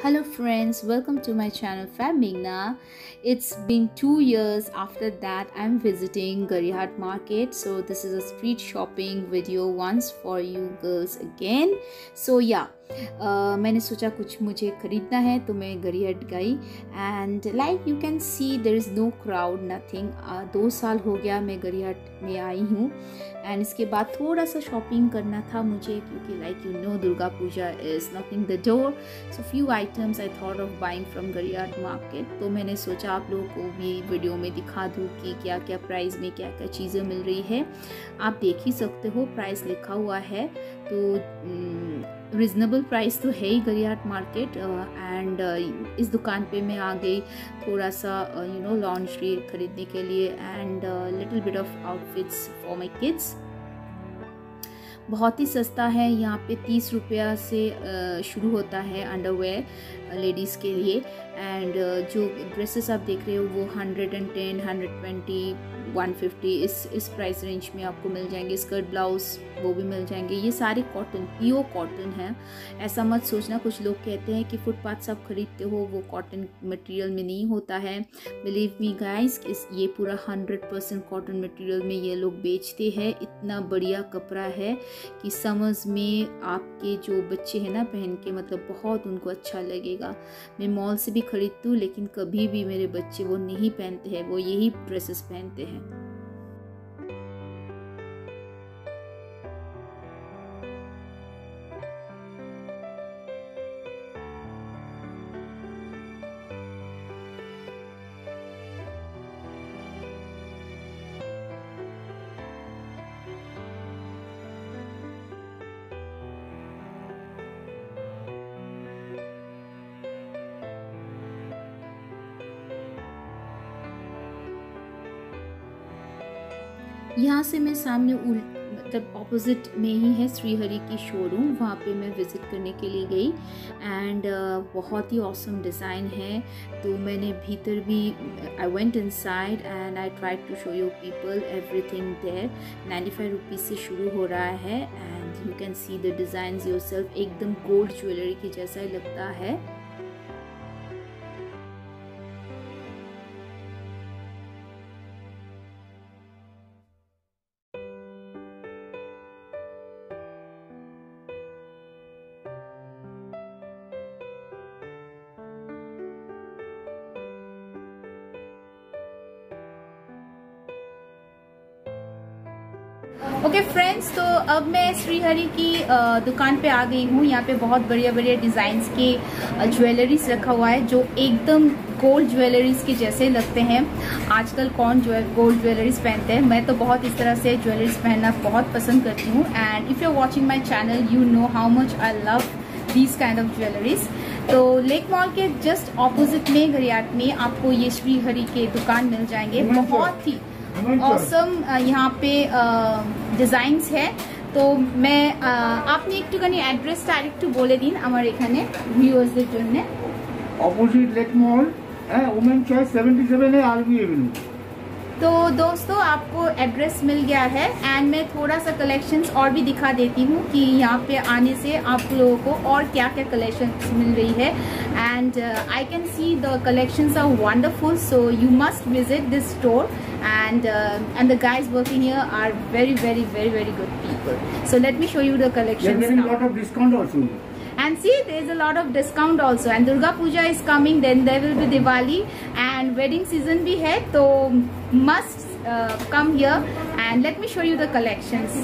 Hello friends, welcome to my channel Fab Meghna. It's been 2 years after that I'm visiting Garihart market. So this is a street shopping video once for you girls again. So yeah, मैंने सोचा कुछ मुझे खरीदना है तो मैं गरियाट गई and like you can see there is no crowd nothing. 2 साल हो गया मैं गरियाट में आई हूँ एंड इसके बाद थोड़ा सा शॉपिंग करना था मुझे क्योंकि like you know Durga Puja is knocking the door. So few items I thought of buying from Gariahat market. तो मैंने सोचा आप लोगों को भी वीडियो में दिखा दूँ कि क्या क्या प्राइस में क्या क्या चीज़ें मिल रही है। आप देख ही सकते हो प्राइस लिखा हुआ है तो रिजनेबल प्राइस तो है ही गरियाट मार्केट। एंड इस दुकान पे मैं आ गई थोड़ा सा यू नो लॉन्ड्री खरीदने के लिए and little bit of outfits for my kids. बहुत ही सस्ता है, यहाँ पे 30 रुपया से शुरू होता है अंडरवेयर लेडीज़ के लिए एंड जो ड्रेसेस आप देख रहे हो वो 110, 120, 150 इस प्राइस रेंज में आपको मिल जाएंगे। स्कर्ट ब्लाउज वो भी मिल जाएंगे। ये सारे कॉटन प्योर कॉटन है। ऐसा मत सोचना, कुछ लोग कहते हैं कि फुटपाथ से आप खरीदते हो वो कॉटन मटेरियल में नहीं होता है। बिलीव मी गाइस, ये पूरा 100% कॉटन मटेरियल में ये लोग बेचते हैं। इतना बढ़िया कपड़ा है कि समर्स में आपके जो बच्चे हैं ना पहन के मतलब बहुत उनको अच्छा लगेगा। मैं मॉल से भी खरीदती हूँ लेकिन कभी भी मेरे बच्चे वो नहीं पहनते हैं, वो यही ड्रेसेस पहनते हैं। यहाँ से मैं सामने मतलब ऑपोजिट में ही है श्रीहरि की शोरूम, वहाँ पे मैं विज़िट करने के लिए गई एंड बहुत ही ऑसम डिज़ाइन है। तो मैंने भीतर भी I went inside and I tried to show you people everything there. 95 rupees से शुरू हो रहा है and you can see the designs yourself. एकदम गोल्ड ज्वेलरी की जैसा ही लगता है। ओके फ्रेंड्स, तो अब मैं श्रीहरि की दुकान पे आ गई हूँ। यहाँ पे बहुत बढ़िया बढ़िया डिज़ाइंस के ज्वेलरीज रखा हुआ है जो एकदम गोल्ड ज्वेलरीज के जैसे लगते हैं। आजकल कौन गोल्ड ज्वेलरीज पहनते हैं, मैं तो बहुत इस तरह से ज्वेलरीज पहनना बहुत पसंद करती हूँ and if you are watching my channel you know how much I love these kind of jewelleries. तो लेक मॉल के जस्ट ऑपोजिट में गरियाट में आपको ये श्रीहरि के दुकान मिल जाएंगे। बहुत ही ऑसम यहाँ पे ডিজাইনস है। তো मैं আপনি একটুখানি অ্যাড্রেসটা আরেকটু বলে দিন আমার এখানে ভিউয়ার্সদের জন্য। Opposite lake mall, women choice 77 है आरबी एवेन्यू। तो दोस्तों आपको एड्रेस मिल गया है एंड मैं थोड़ा सा कलेक्शंस और भी दिखा देती हूँ कि यहाँ पे आने से आप लोगों को और क्या क्या कलेक्शंस मिल रही है and I can see the collections are wonderful. So you must visit this store and the guys working here are very good people. So let me show you the collections. There is a lot of discount also. And see, there is a lot of discount also. And Durga Puja is coming, then there will be Diwali and wedding season bhi hai. So must come here and let me show you the collections.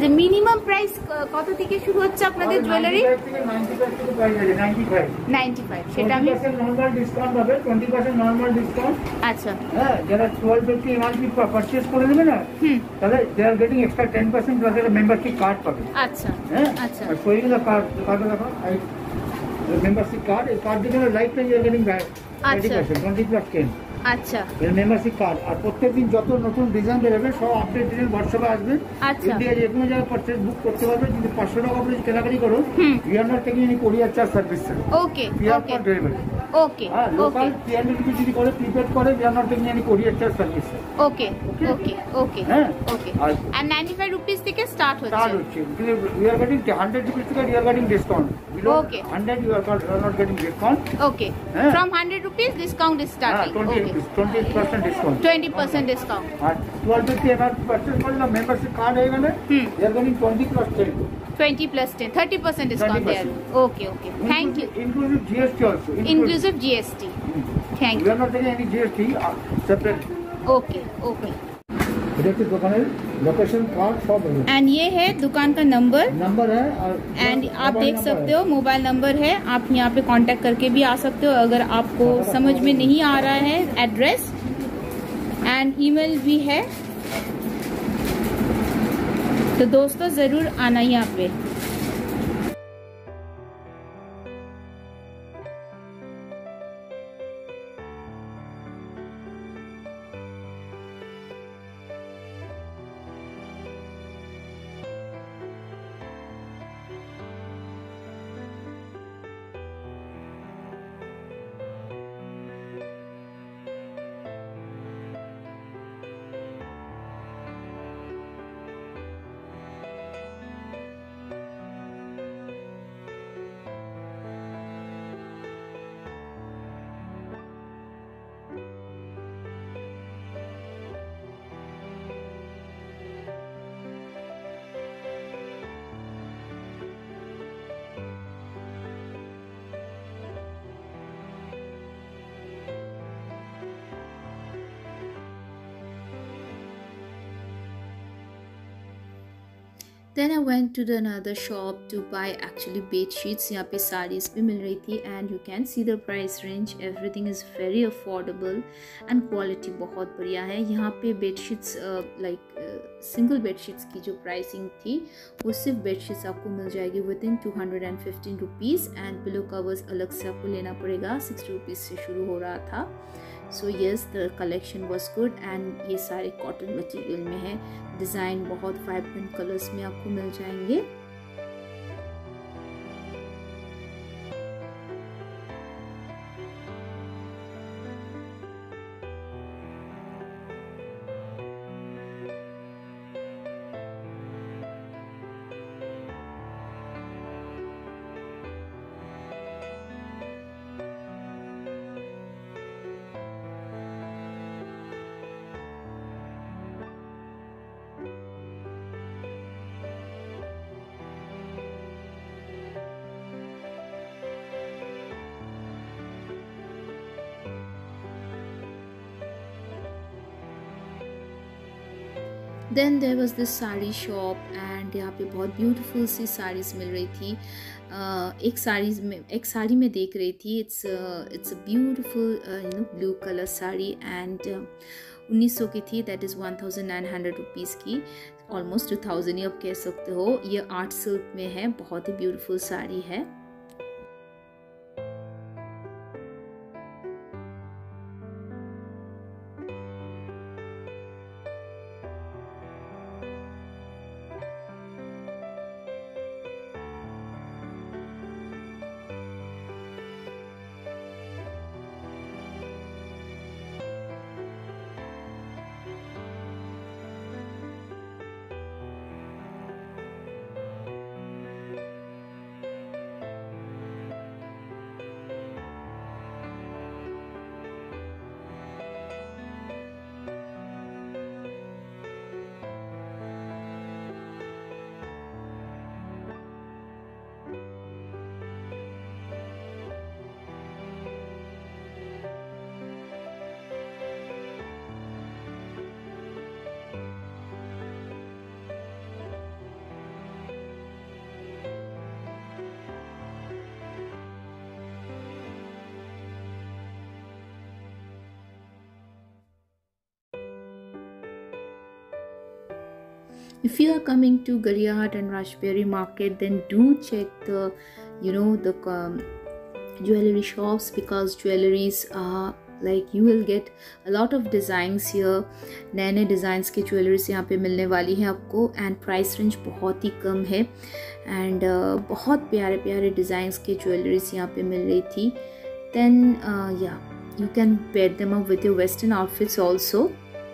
আচ্ছা, minimum price কত থেকে শুরু হচ্ছে আপনাদের jewellery? 95 থেকে price আছে 95। সেটা আমি নরমাল ডিসকাউন্ট হবে, 20% নরমাল ডিসকাউন্ট। আচ্ছা, হ্যাঁ, যারা 1250 এমআরপি পারচেজ করে নেবে না, তাহলে they are getting extra 10% plus একটা মেম্বারশিপ কার্ড পাবে। আচ্ছা, হ্যাঁ, আচ্ছা, আর সেইগুলো কার্ড দেখো, মেম্বারশিপ কার্ড, এই কার্ড দিলে lifetime you are getting back 20%, 20 plus 10। আচ্ছা, এর মেম্বারশিপ কার্ড। আর প্রত্যেকদিন যত নতুন ডিজাইন বেরোবে সব আপডেট ডিজাইন হোয়াটসঅ্যাপে আসবে। আচ্ছা, ইন্ডিয়া যে কোনো জায়গায় পারচেজ বুক করতে পারবে। যদি 500 টাকা করে কেনাকাটি করো, we are not taking any courier charge service. Okay, okay, delivery. Okay, হ্যাঁ, লোকাল ওকে, 300 রুপিস যদি করে প্রিপেড করে, we are not taking any courier charge service. Okay, okay, okay, হ্যাঁ, ওকে। আর আর 95 রুপিস থেকে স্টার্ট স্টার্ট হচ্ছে। হচ্ছে। উই আর গেটিং 100 রুপিস থেকে we are getting discount. Below Okay. 100 you are not getting discount. Okay, হ্যাঁ। From 100 rupees discount is starting. 20% discount. 20% discount. আর 1250 এমআরপি পারচেজ করলে মেম্বারশিপ কার্ড হয়ে গেলে we are getting 20 plus 10। 20 plus 10, 30% discount 30%. there. Okay, okay. Thank you. Inclusive GST also. Inclusive GST. Thank We you. are not taking any GST separate. Okay, okay. এটা হচ্ছে দোকানের location, card सब है। And ये है दुकान का नंबर है और एंड आप देख सकते हो मोबाइल नंबर है। आप यहाँ पे कांटेक्ट करके भी आ सकते हो अगर आपको समझ में नहीं आ रहा है एड्रेस। एंड ईमेल भी है, तो दोस्तों ज़रूर आना यहाँ पे। Then I went to the another shop to buy actually bed sheets. यहाँ पे sarees भी मिल रही थी and you can see the price range. Everything is very affordable and quality बहुत बढ़िया है। यहाँ पे bed sheets single bed sheets की जो pricing थी वो सिर्फ bed sheets आपको मिल जाएगी within 215 rupees and pillow covers अलग से आपको लेना पड़ेगा। 60 rupees से शुरू हो रहा था। So yes, the collection was good and ये सारे कॉटन मटेरियल में है। डिज़ाइन बहुत वाइब्रेंट कलर्स में आपको मिल जाएंगे। Then there was this sari shop and यहाँ पे बहुत ब्यूटीफुल सी साड़ीज मिल रही थी। एक साड़ी में देख रही थी, it's a beautiful blue colour sari and 1900 की थी। दैट इज़ 1900 रुपीज़ की, ऑलमोस्ट 2000 ही आप कह सकते हो। ये आर्ट सिल्क में है, बहुत ही ब्यूटीफुल साड़ी है। If you are coming to Gariahat and Rashberry market, then do check the jewelry shops, because jewelries are like you will get a lot of designs here. नए नए डिज़ाइंस की jewelleries यहाँ पे मिलने वाली हैं आपको, एंड प्राइस रेंज बहुत ही कम है, एंड बहुत प्यारे प्यारे डिज़ाइंस के ज्वेलरीज यहाँ पे मिल रही थी. देन या you can pair them up with your western outfits also.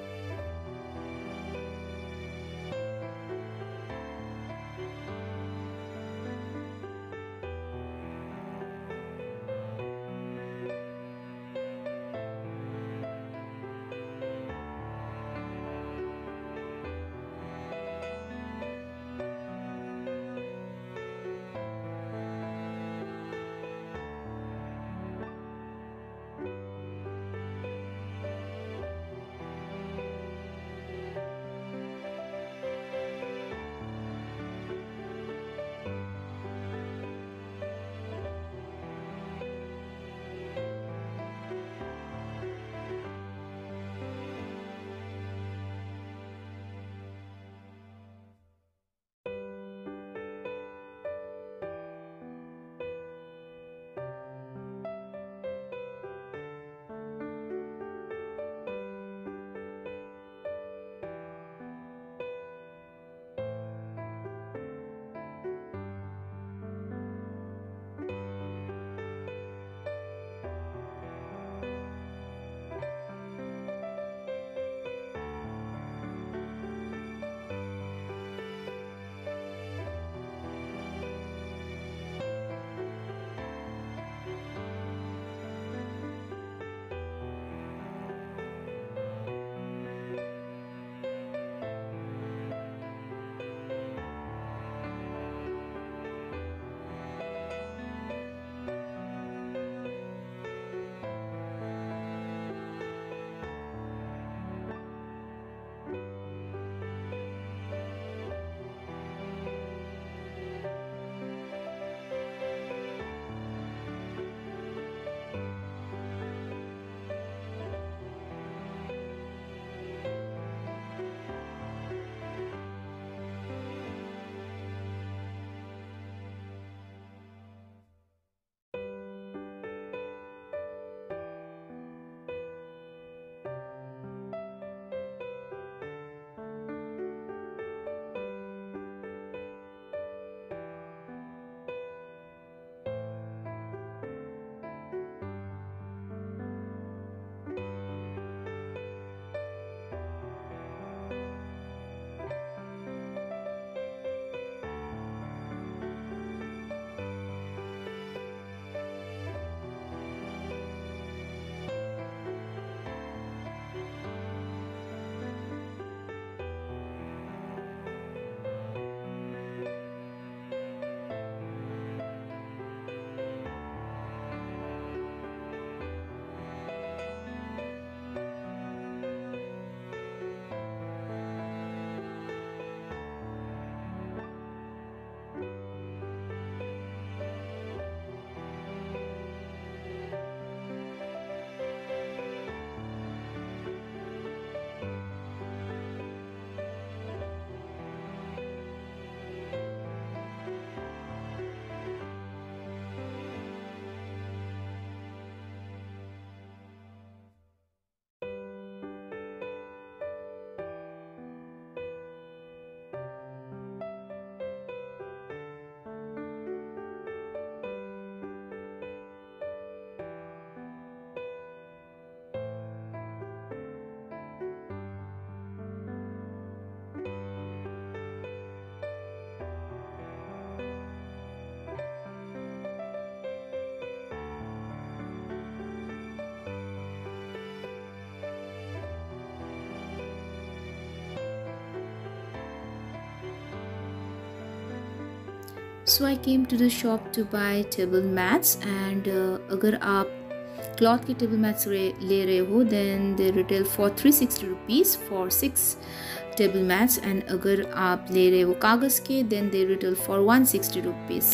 So I came to the shop to buy table mats, and अगर आप cloth के table mats ले रहे हो, then they retail for 360 rupees for 6 table mats, and अगर आप ले रहे हो कागज़ के, then they retail for 160 rupees.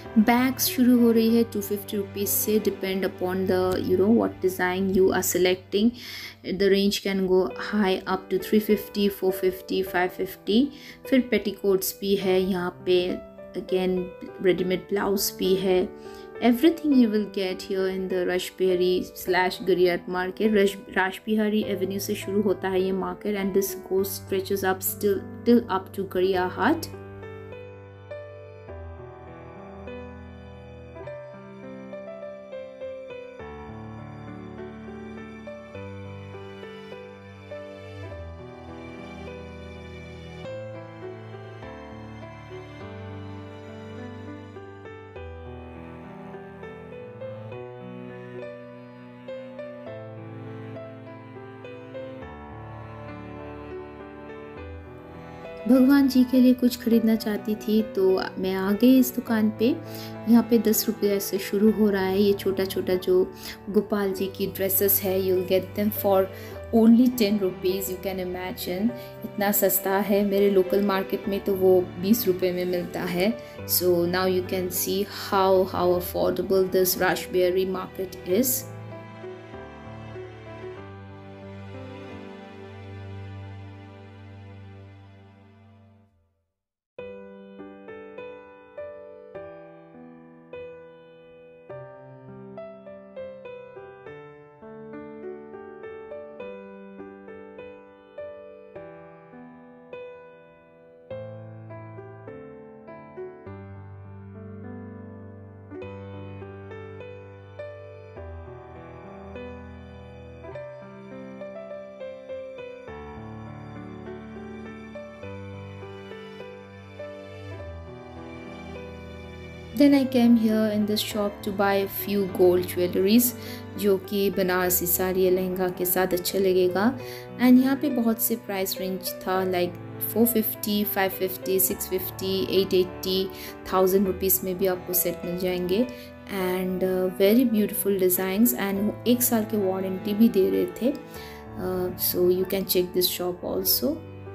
Bags शुरू हो रही है 250 रुपीज़ से, depend upon the what design you are selecting. The range can go high up to 350, 450, 550. फिर पेटीकोट्स भी है यहाँ पे, अगेन रेडीमेड ब्लाउज भी है. Everything you will get here in the Rashbihari/Gariyat market. Rashbihari Avenue से शुरू होता है ये market and this goes stretches up till up to Gariyat. भगवान जी के लिए कुछ खरीदना चाहती थी तो मैं आ गई इस दुकान पे. यहाँ पे 10 रुपये से शुरू हो रहा है. ये छोटा छोटा जो गोपाल जी की ड्रेसेस है, you will get them for only 10 rupees. You can imagine इतना सस्ता है. मेरे लोकल मार्केट में तो वो 20 रुपये में मिलता है. So now you can see how affordable this Rashbehari market is. Then I came here in this shop to buy a few gold jewelries जो कि बनारसी साड़ी या लहंगा के साथ अच्छा लगेगा. एंड यहाँ पे बहुत से प्राइस रेंज था, लाइक 450, 550, 650, 880, 1000 रुपीज़ में भी आपको सेट मिल जाएंगे. And very beautiful designs and 1 साल के वारंटी भी दे रहे थे. So you can check this shop also.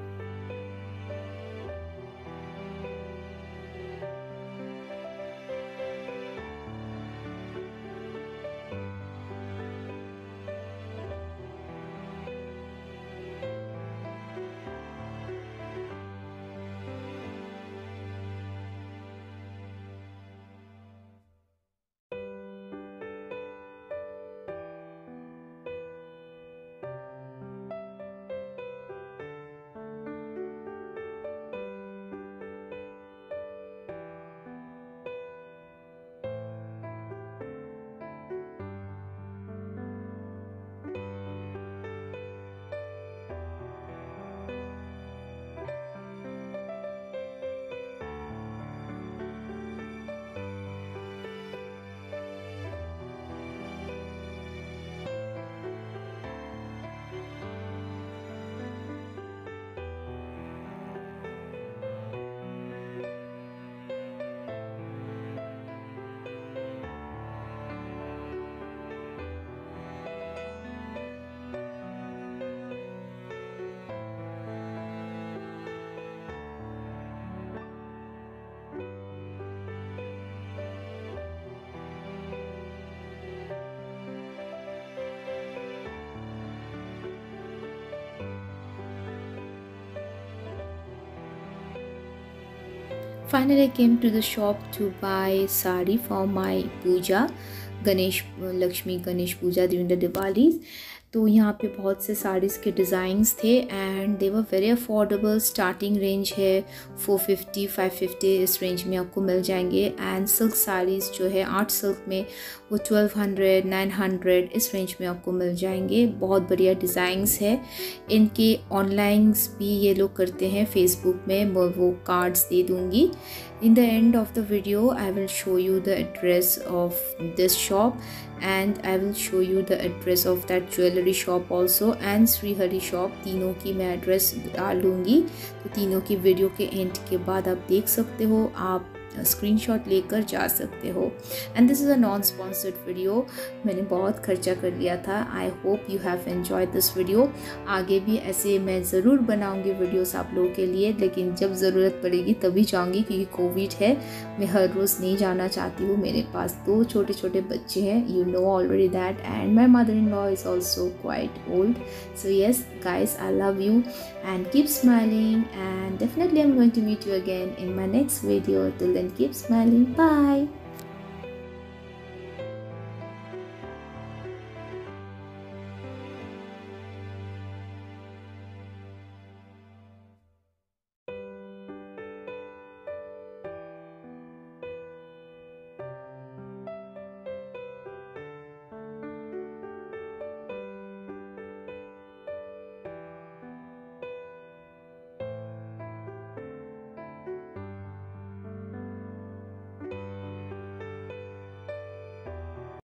Finally, I came to the shop to buy sari for my puja, Lakshmi Ganesh puja during the Diwali. तो यहाँ पे बहुत से साड़ीज़ के डिज़ाइंस थे and they were very affordable. Starting range है 450, 550 इस range में आपको मिल जाएंगे. एंड सिल्क साड़ीज़ जो है आर्ट सिल्क में वो 1200, 900 इस रेंज में आपको मिल जाएंगे. बहुत बढ़िया डिज़ाइंस है. इनके ऑनलाइंस भी ये लोग करते हैं फेसबुक में, वो कार्ड्स दे दूँगी. In the end of the video, I will show you the address of this shop and I will show you the address of that jewelry shop also and Srihari shop. तीनों की मैं address डाल दूँगी. तो तीनों की video के and के बाद आप देख सकते हो. आप स्क्रीनशॉट लेकर जा सकते हो। And this is a non sponsored video, मैंने बहुत खर्चा कर लिया था। I hope you have enjoyed this video. आगे भी ऐसे मैं ज़रूर बनाऊंगी वीडियोस आप लोगों के लिए, लेकिन जब ज़रूरत पड़ेगी तभी जाऊंगी, क्योंकि कोविड है, मैं हर रोज़ नहीं जाना चाहती हूँ। मेरे पास 2 छोटे छोटे बच्चे हैं, you know already that, and my mother in law is also quite old. So yes guys, I love you and keep smiling, and definitely I'm going to meet you again in my next video. Till then, keep smiling. Bye.